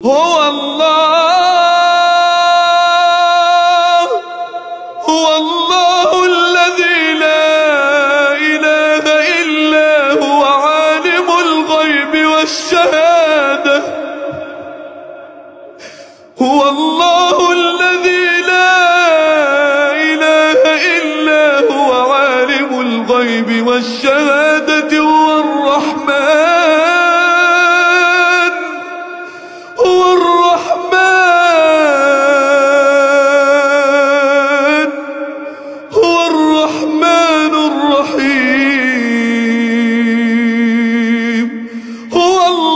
هو الله، هو الله الذي لا إله إلا هو عالم الغيب والشهادة. هو الله الذي لا إله إلا هو عالم الغيب والشهادة. هو الرحمن، هو الرحمن، هو الرحمن الرحيم. هو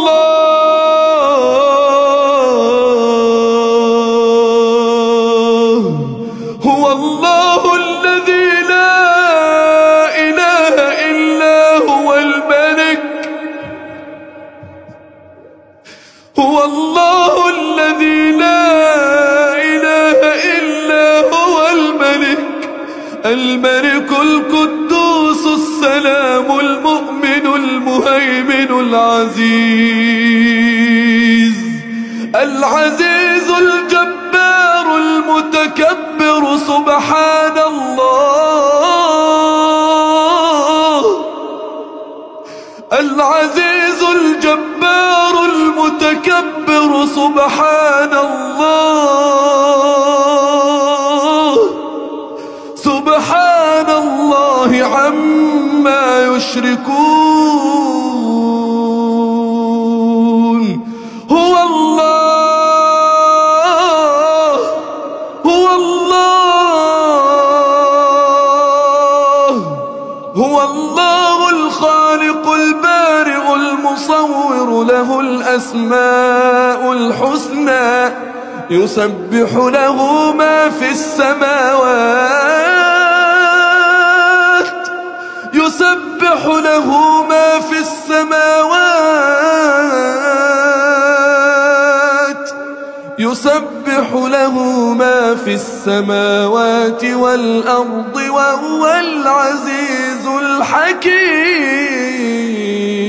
الله، هو الله الذي لا إله إلا هو الملك. هو الله الذي لا إله إلا هو الملك، الملك القدوس السلام المؤمن المهيمن العزيز، العزيز الجبار المتكبر. سبحان الله، العزيز الجبار المتكبر. سبحان الله، سبحان الله عما يشركون. هو الله، هو الله، هو الله الخالق البارئ المصور، له الأسماء الحسنى. يسبح له ما في السماوات، يسبح له ما في السماوات، يسبح له ما في السماوات والأرض، وهو العزيز الحكيم.